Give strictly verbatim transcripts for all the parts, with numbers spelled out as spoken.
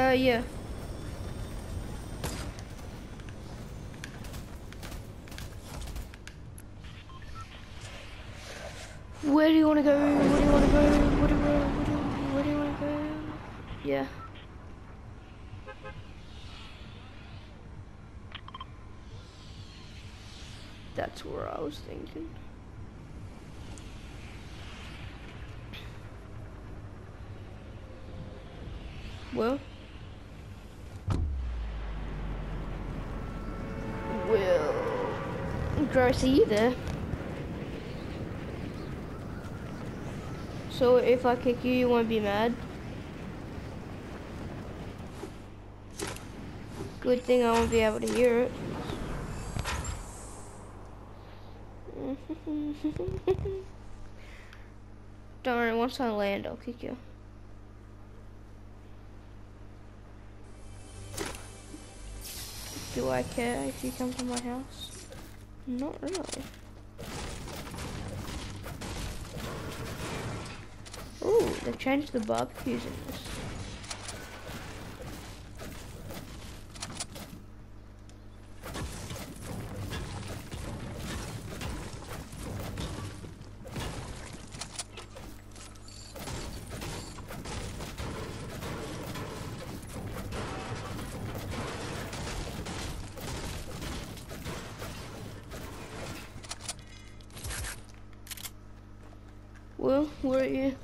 Uh, yeah. Where do you want to go? Where do you want to go? Where do you, where do you, where do you want to go? Yeah. That's where I was thinking. Well. Well. Gross, are you there? So if I kick you, you won't be mad? Good thing I won't be able to hear it. Don't worry, once I land, I'll kick you. Do I care if you come to my house? Not really. Ooh, they've changed the barbecues in this. Well, where are you?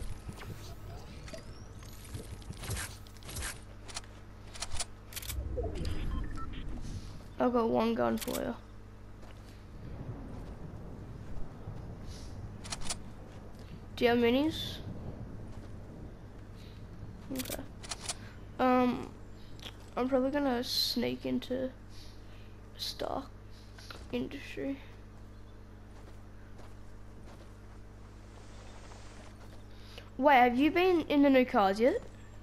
I've got one gun for you. Do you have minis? Okay. Um, I'm probably gonna sneak into stock industry. Wait, have you been in the new cars yet?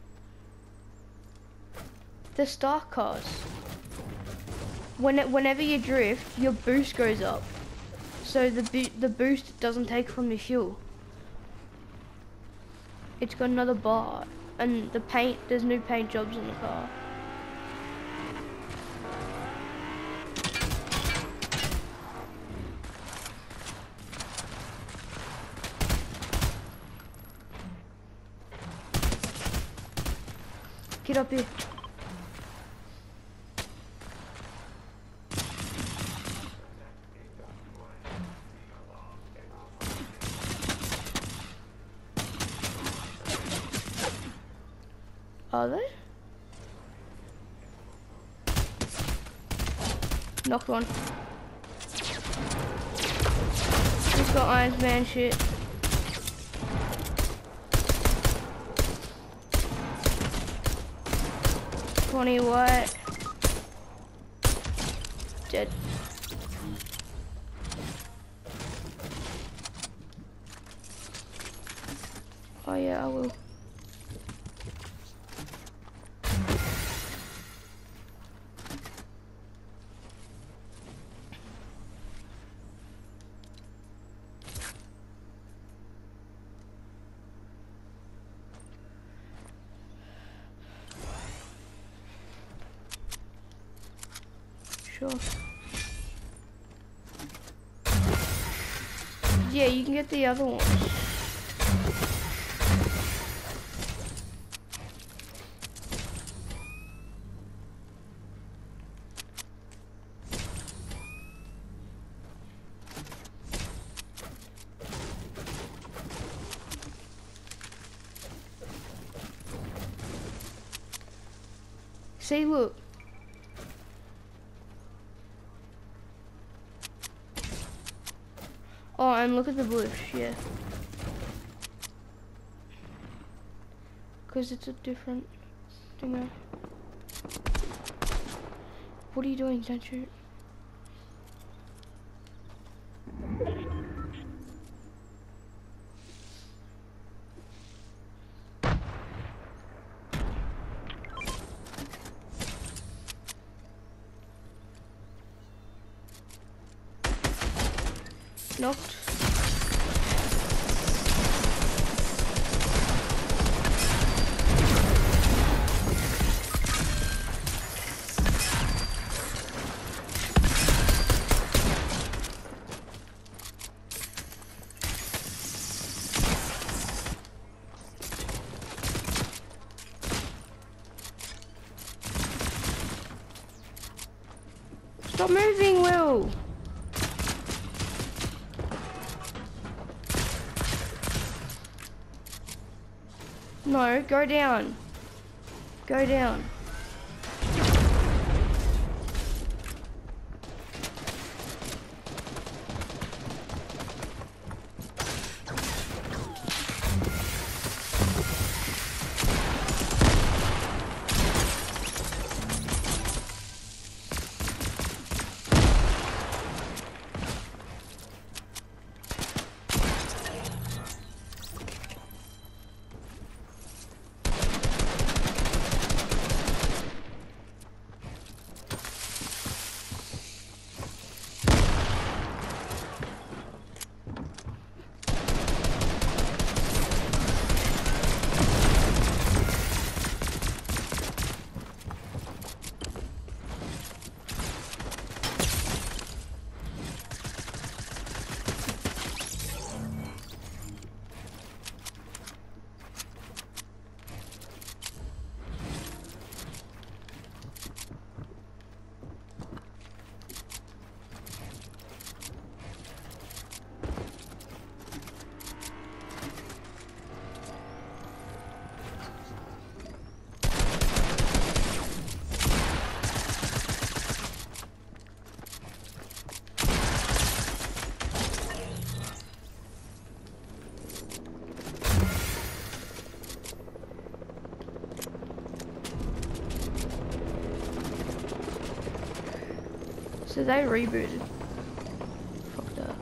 The stock cars. When it, whenever you drift, your boost goes up. So the bo the boost doesn't take from the fuel. It's got another bar, and the paint. There's new paint jobs on the car. Get up here. Are they? Knocked one. He's got Iron Man shit. twenty white. Dead. Oh yeah, I will. Sure. Yeah, you can get the other one. See, look. Oh, and look at the bush, yeah. Because it's a different thing. What are you doing, don't shoot? Knocked. Stop moving, Will. No, go down. Go down. So they rebooted. Fucked up.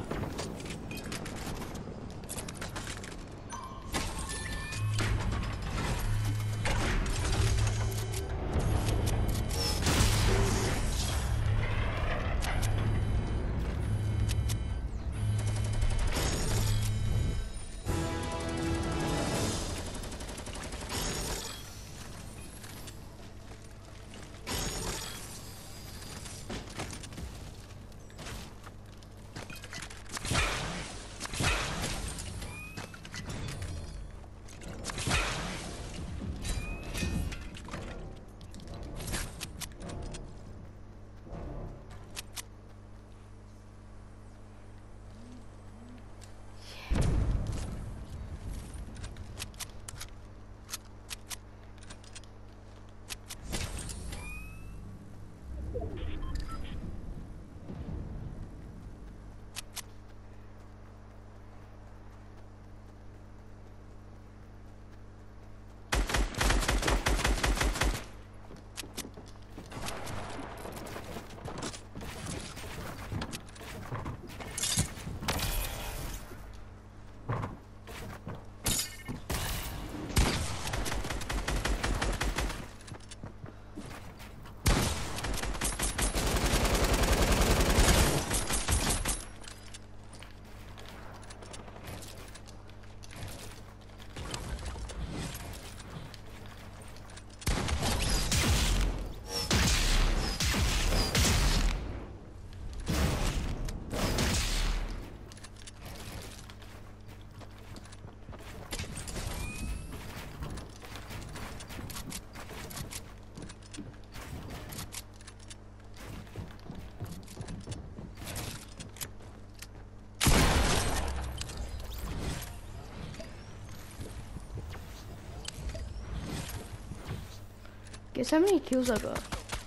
Guess how many kills I got?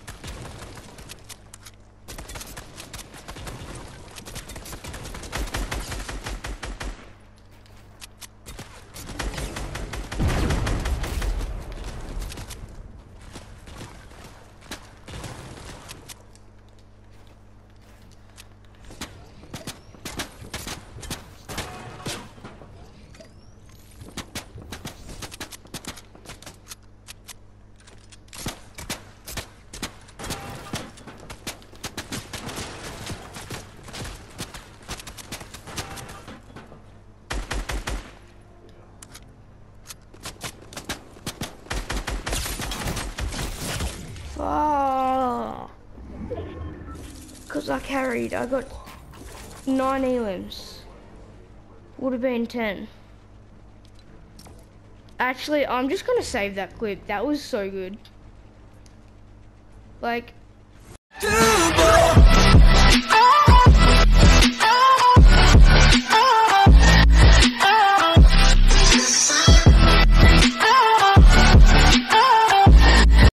Oh, because I carried, I got nine elims. Would have been ten. Actually, I'm just gonna save that clip. That was so good. Like,